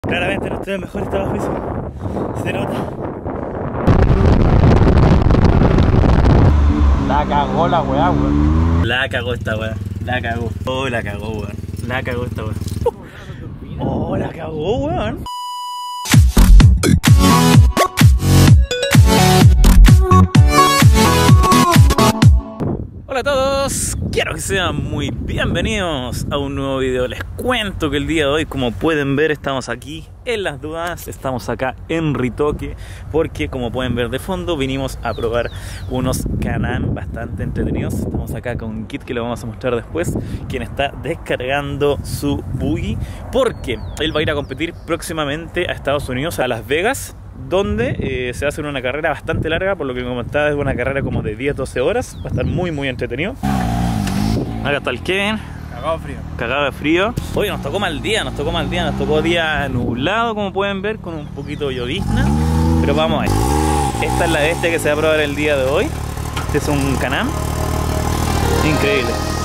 Claramente no estoy en el mejor estado físico. Se nota. La cagó la weá, weón. La cagó esta weá. La cagó. Oh, la cagó, weón. La cagó esta weá. Oh, la cagó, weón. Hola a todos, quiero que sean muy bienvenidos a un nuevo video. Les cuento que el día de hoy, como pueden ver, estamos aquí en Las Dunas, estamos acá en Ritoque, porque como pueden ver de fondo, vinimos a probar unos Can-Am bastante entretenidos. Estamos acá con un kit que lo vamos a mostrar después, quien está descargando su buggy, porque él va a ir a competir próximamente a Estados Unidos, a Las Vegas, donde se va a hacer una carrera bastante larga, por lo que comentaba, es una carrera como de 10-12 horas, va a estar muy entretenido. Acá está el Kevin, Cagado frío. cagado de frío. Hoy nos tocó mal día, nos tocó día nublado, como pueden ver, con un poquito de llovizna, pero vamos a ver. Esta es la bestia que se va a probar el día de hoy. Este es un Can-Am increíble.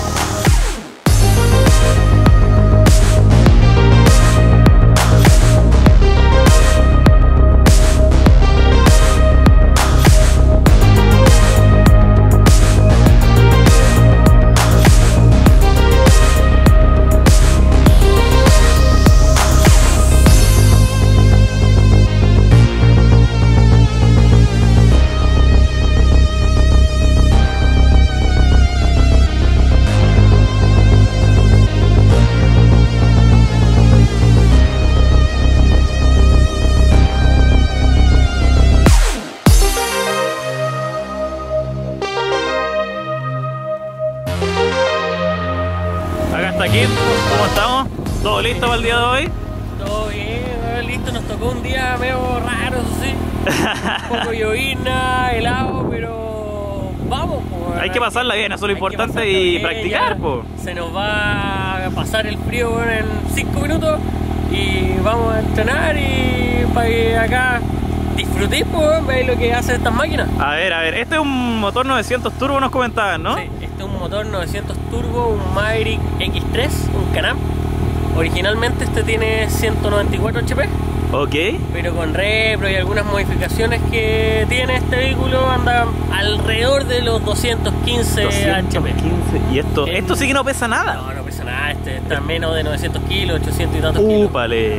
Acá está Kim, ¿cómo estamos? ¿Todo listo para el día de hoy? Todo bien, listo, nos tocó un día medio raro, eso sí. Un poco llovizna, helado, pero vamos, pues. Hay que pasarla bien, eso es lo importante, y practicar, pues. Se nos va a pasar el frío, bueno, en 5 minutos y vamos a entrenar y para que acá disfrutéis, pues, veis lo que hacen estas máquinas. A ver, este es un motor 900 turbo, nos comentaban, ¿no? Sí, este es un motor 900 turbo, un Maverick X3, un Can-Am. Originalmente este tiene 194 HP. Ok. Pero con repro y algunas modificaciones que tiene este vehículo, anda alrededor de los 215 HP. Y esto sí que no pesa nada. No, no pesa nada, este está menos de 900 kilos, 800 y tantos kilos. Úpale.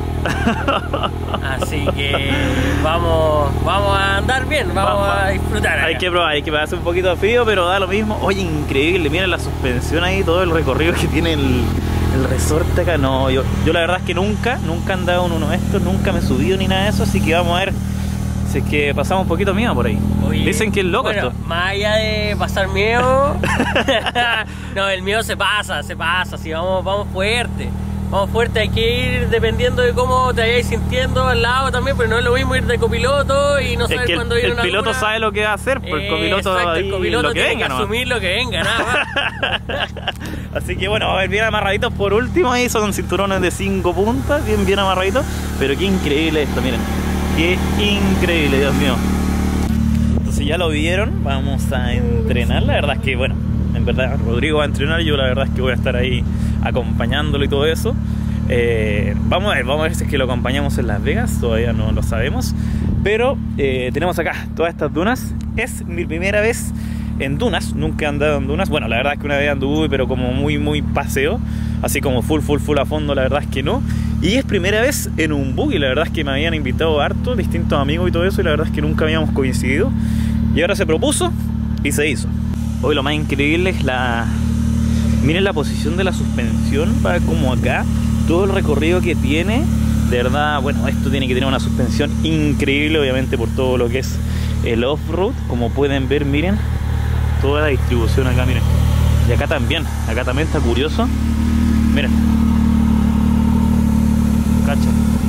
Así que vamos a andar bien, vamos a disfrutar acá. Hay que probar, hay que hacer un poquito de frío, pero da lo mismo. Oye, increíble, miren la suspensión ahí, todo el recorrido que tiene el resorte acá. No, yo la verdad es que nunca he andado en uno de estos, nunca me he subido ni nada de eso, así que vamos a ver si es que pasamos un poquito miedo por ahí. Oye, dicen que es loco, bueno, esto. Más allá de pasar miedo, no, el miedo se pasa, si vamos fuerte. Vamos fuerte, hay que ir dependiendo de cómo te vayáis sintiendo al lado también, pero no es lo mismo ir de copiloto y no saber cuándo viene una el piloto duna. sabe lo que va a hacer, pues el copiloto, exacto, ahí, el copiloto lo que tiene venga, que asumir lo que venga, nada más. Así que bueno, a ver, bien amarraditos por último, ahí son cinturones de 5 puntas, bien amarraditos, pero qué increíble esto, miren, qué increíble, Dios mío. Entonces ya lo vieron, vamos a entrenar, la verdad es que bueno, en verdad Rodrigo va a entrenar, yo la verdad es que voy a estar ahí acompañándolo y todo eso. Vamos a ver si es que lo acompañamos en Las Vegas, todavía no lo sabemos, pero tenemos acá todas estas dunas. Es mi primera vez en dunas, nunca he andado en dunas. Bueno, la verdad es que una vez anduve, pero como muy paseo, así como full a fondo, la verdad es que no. Y es primera vez en un buggy, la verdad es que me habían invitado harto, distintos amigos y todo eso, y la verdad es que nunca habíamos coincidido. Y ahora se propuso y se hizo. Hoy lo más increíble es miren la posición de la suspensión, para como acá, todo el recorrido que tiene, de verdad, bueno, esto tiene que tener una suspensión increíble, obviamente por todo lo que es el off-road, como pueden ver, miren, toda la distribución acá, miren, y acá también está curioso, miren, cacha.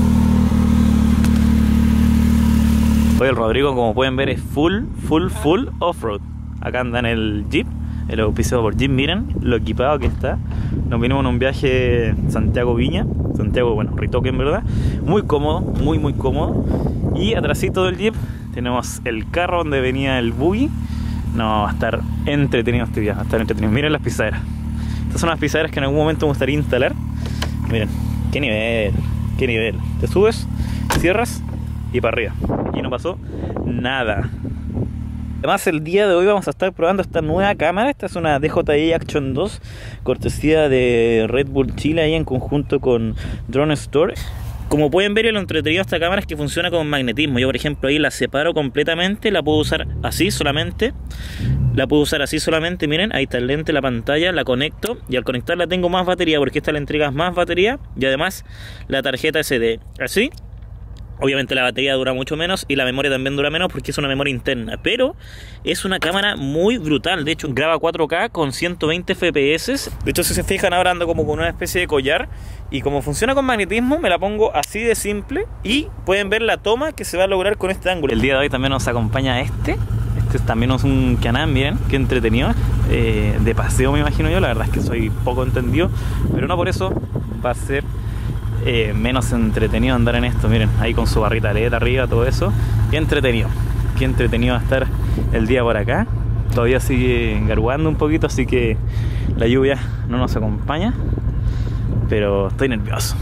Hoy el Rodrigo, como pueden ver, es full off-road, acá anda en el Jeep, el auspiciado por Jeep, miren lo equipado que está. Nos vinimos en un viaje Santiago-Viña, bueno, Ritoque en verdad, muy cómodo, muy cómodo. Y atrásito del Jeep tenemos el carro donde venía el buggy. No, va a estar entretenido este viaje, va a estar entretenido. Miren las pisaderas, estas son las pisaderas que en algún momento me gustaría instalar. Miren, qué nivel, qué nivel. Te subes, cierras y para arriba. Aquí no pasó nada. Además, el día de hoy vamos a estar probando esta nueva cámara. Esta es una DJI Action 2, cortesía de Red Bull Chile, ahí en conjunto con Drone Store. Como pueden ver, lo entretenido de esta cámara es que funciona con magnetismo. Yo, por ejemplo, ahí la separo completamente, la puedo usar así solamente. Miren, ahí está el lente, la pantalla, la conecto. Y al conectarla tengo más batería, porque esta le entregas más batería. Y además, la tarjeta SD. Así. Obviamente la batería dura mucho menos y la memoria también dura menos porque es una memoria interna. Pero es una cámara muy brutal. De hecho, graba 4K con 120 FPS. De hecho, si se fijan, ahora ando como con una especie de collar. Y como funciona con magnetismo, me la pongo así de simple. Y pueden ver la toma que se va a lograr con este ángulo. El día de hoy también nos acompaña este también es un Can-Am, miren, qué entretenido. De paseo me imagino yo. La verdad es que soy poco entendido. Pero no por eso va a ser menos entretenido andar en esto. Miren, ahí con su barrita LED arriba, todo eso. Qué entretenido va a estar el día por acá. Todavía sigue garuando un poquito, así que la lluvia no nos acompaña, pero estoy nervioso,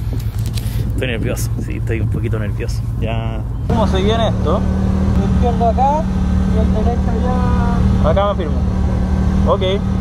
sí, estoy un poquito nervioso. Ya. ¿Cómo se viene esto? El izquierdo acá y el derecho allá. Acá me firmo. Ok.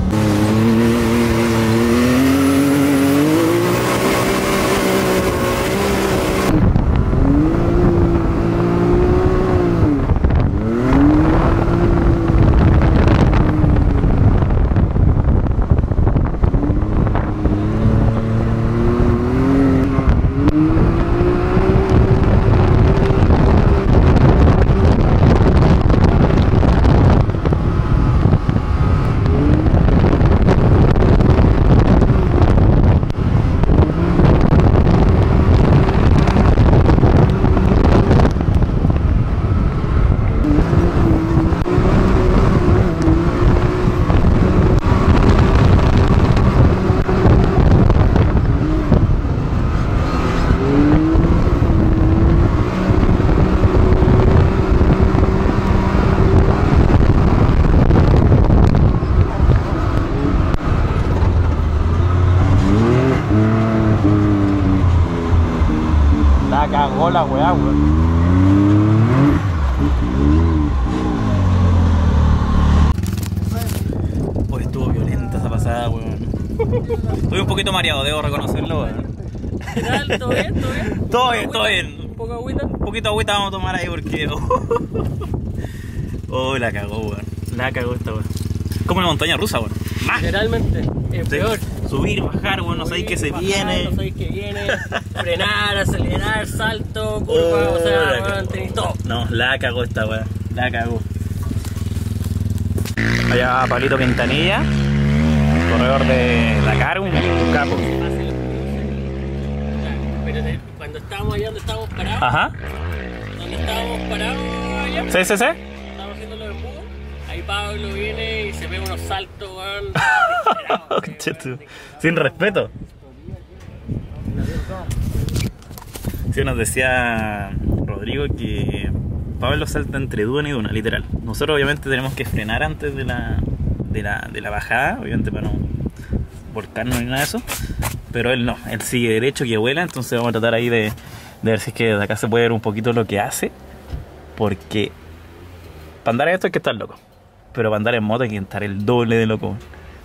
La cagó la weá, weón. Pues estuvo violenta esa pasada, weón. Estoy un poquito mareado, debo reconocerlo, weón. ¿Qué tal? ¿Todo bien? ¿Todo bien? Todo bien. ¿Un poco de agüita? Un poquito de agüita vamos a tomar ahí porque... Oh, la cagó, weón. La cagó esta, weón. Como una montaña rusa, weón. ¡Más! Literalmente, es peor. Subir, bajar, weón, no sabéis qué se viene. No sabéis qué viene. Frenar, acelerar, salto, curva, o sea, weón, tenéis todo. No, la cagó esta weón. La cagó. Allá va Pablito Quintanilla, corredor de Dakar, un capo. Pero cuando estábamos allá donde estábamos parados, Ajá. donde estábamos parados allá, Sí. estábamos haciendo los empujes, ahí Pablo viene y se pega unos saltos, weón. Sin respeto. Sí, nos decía Rodrigo que Pablo salta entre duna y duna, literal. Nosotros obviamente tenemos que frenar antes de la bajada, obviamente para no volcarnos ni nada de eso. Pero él no, él sigue derecho que vuela, entonces vamos a tratar ahí de ver si es que de acá se puede ver un poquito lo que hace. Porque para andar en esto hay que estar loco, pero para andar en moto hay que estar el doble de loco.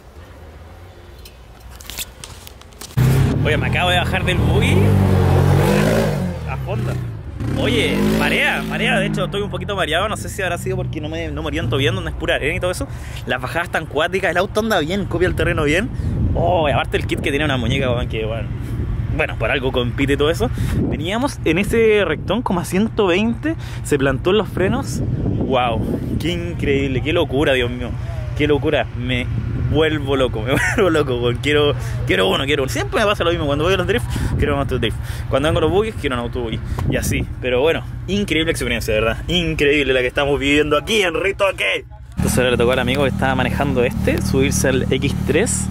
Oye, me acabo de bajar del buggy a fondo. Oye, marea, de hecho estoy un poquito mareado, no sé si habrá sido porque no me oriento bien, donde es pura arena y todo eso. Las bajadas tan cuáticas, el auto anda bien, copia el terreno bien. Oh, y aparte el kit que tiene una muñeca, que bueno, por algo compite y todo eso. Veníamos en ese rectón como a 120, se plantó en los frenos. Wow, qué increíble, qué locura, Dios mío, qué locura. Me vuelvo loco, quiero uno. Siempre me pasa lo mismo, cuando voy a los drift, quiero un auto drift. Cuando vengo a los buggies, quiero un auto buggy. Y así, pero bueno, increíble experiencia, de verdad. Increíble la que estamos viviendo aquí en Ritoque. Entonces ahora le tocó al amigo que estaba manejando subirse al X3.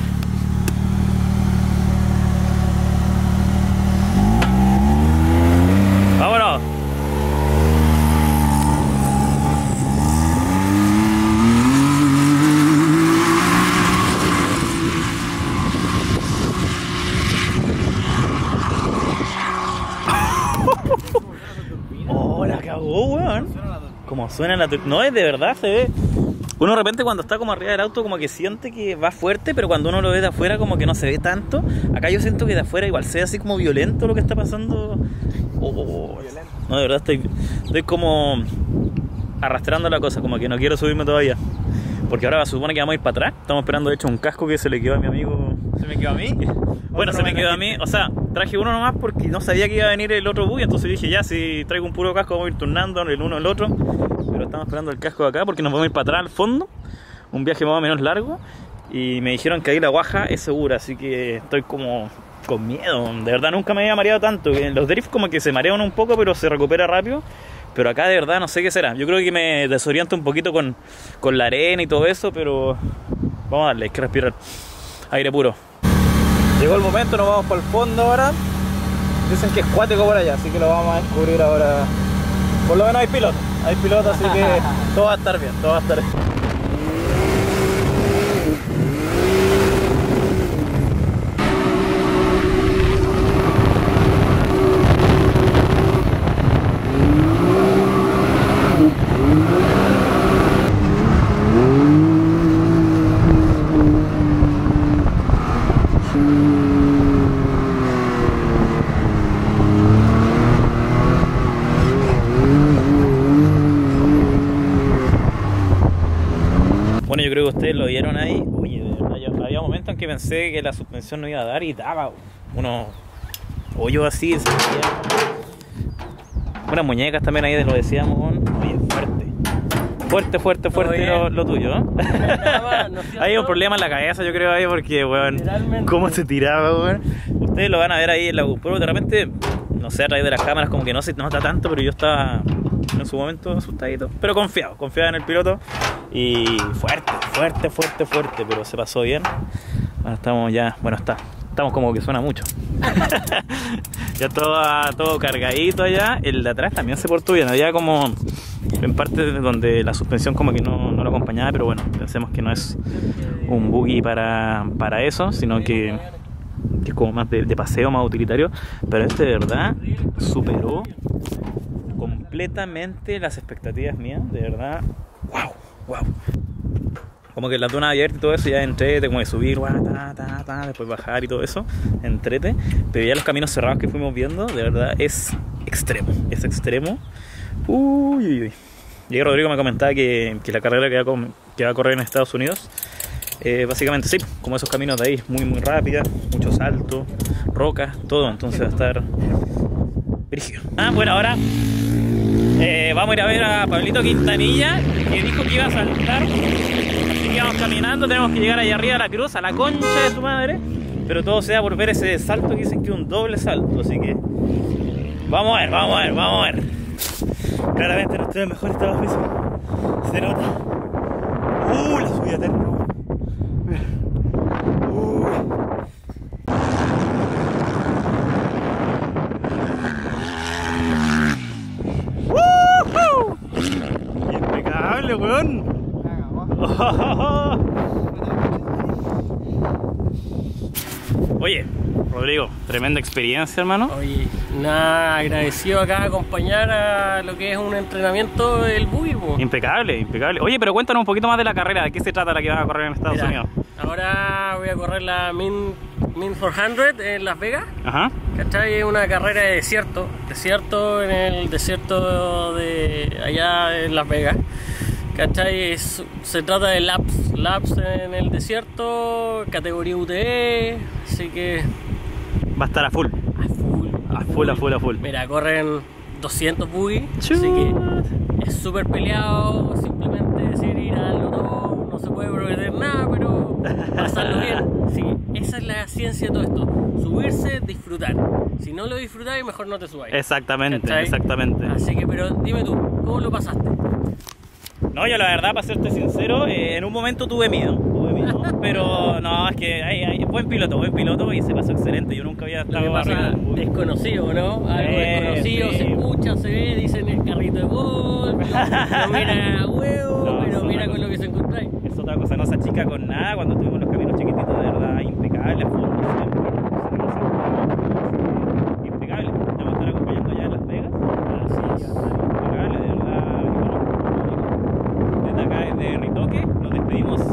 ¡Vámonos! cagó, weón. Como suena la no, es de verdad, se ve. Uno de repente cuando está como arriba del auto como que siente que va fuerte, pero cuando uno lo ve de afuera como que no se ve tanto. Acá yo siento que de afuera igual se ve así como violento lo que está pasando. No, de verdad estoy como arrastrando la cosa, como que no quiero subirme todavía. Porque ahora se supone que vamos a ir para atrás. Estamos esperando de hecho un casco que se le quedó a mi amigo. ¿Se me quedó a mí? Bueno, se me quedó a mí, o sea, traje uno nomás porque no sabía que iba a venir el otro buggy, entonces dije ya, si traigo un puro casco vamos a ir turnando el uno el otro, pero estamos esperando el casco de acá porque nos vamos a ir para atrás al fondo, un viaje más o menos largo, y me dijeron que ahí la Guaja es segura, así que estoy como con miedo, de verdad nunca me había mareado tanto, en los drifts como que se marean un poco pero se recupera rápido, pero acá de verdad no sé qué será, yo creo que me desoriento un poquito con la arena y todo eso, pero vamos a darle, hay que respirar aire puro. Llegó el momento, nos vamos para el fondo ahora. Dicen que es cuático por allá, así que lo vamos a descubrir ahora. Por lo menos hay piloto, así que todo va a estar bien, todo va a estar bien. Bueno, yo creo que ustedes lo vieron ahí. Oye, de verdad, había momentos en que pensé que la suspensión no iba a dar y daba unos hoyos así. Unas muñecas también ahí, lo decíamos. Oye, fuerte lo tuyo, ¿no? Hay un problema en la cabeza, yo creo, ahí, porque, weón, cómo se tiraba, weón. Ustedes lo van a ver ahí en la GoPro, de repente, no sé, a través de las cámaras como que no se nota tanto, pero yo estaba en su momento asustadito, pero confiado en el piloto. Y fuerte, pero se pasó bien. Ahora estamos ya, bueno, estamos como que suena mucho. Ya todo cargadito allá. El de atrás también se portó bien. Había como en parte donde la suspensión como que no lo acompañaba, pero bueno, pensemos que no es un buggy para eso, sino que es como más de paseo, más utilitario. Pero este de verdad superó completamente las expectativas mías, de verdad. Wow. Como que la duna abierta y todo eso ya entrete, como de subir, después bajar y todo eso, entrete. Pero ya los caminos cerrados que fuimos viendo, de verdad es extremo. Uy. Y Rodrigo me comentaba que la carrera que va a correr en Estados Unidos, básicamente sí, como esos caminos de ahí, muy rápida, muchos saltos, rocas, todo, entonces va a estar brígido. Bueno, ahora vamos a ir a ver a Pablito Quintanilla, que dijo que iba a saltar. Así que vamos caminando, tenemos que llegar allá arriba a la cruz, a la concha de su madre. Pero todo sea por ver ese salto que dicen que es un doble salto. Así que vamos a ver. Claramente no estoy en el mejor estado físico. Se nota. La subida eterna. Impecable, weón. Oye, Rodrigo, tremenda experiencia, hermano. Oye, nada, agradecido acá acompañar a lo que es un entrenamiento del buggy. Impecable. Oye, pero cuéntanos un poquito más de la carrera, ¿de qué se trata la que vas a correr en Estados Unidos? Ahora voy a correr la Min 400 en Las Vegas. Ajá. ¿Cachai? Es una carrera de desierto en el desierto de allá en Las Vegas. ¿Cachai? Se trata de laps en el desierto, categoría UTV, así que va a estar a full. A full. Mira, corren 200 buggy, así que es súper peleado, simplemente decir ir a darlo todo, no se puede prometer nada, pero pasarlo bien. Sí, esa es la ciencia de todo esto, subirse, disfrutar. Si no lo disfrutáis, mejor no te subáis. Exactamente. Así que, pero dime tú, ¿cómo lo pasaste? No, yo la verdad, para serte sincero, en un momento tuve miedo, pero no, es que hay buen piloto y se pasó excelente. Yo nunca había estado arriba. Desconocido, ¿no? Algo desconocido, sí. Se escucha, se ve, dicen el carrito de gol, no mira huevo, no, pero mira con lo que se encontráis. Es otra cosa, no se achica con nada. Cuando estuvimos en los caminos chiquititos, de verdad, impecable, impecable. Vamos a estar acompañando allá en Las Vegas. Impecable. despedimos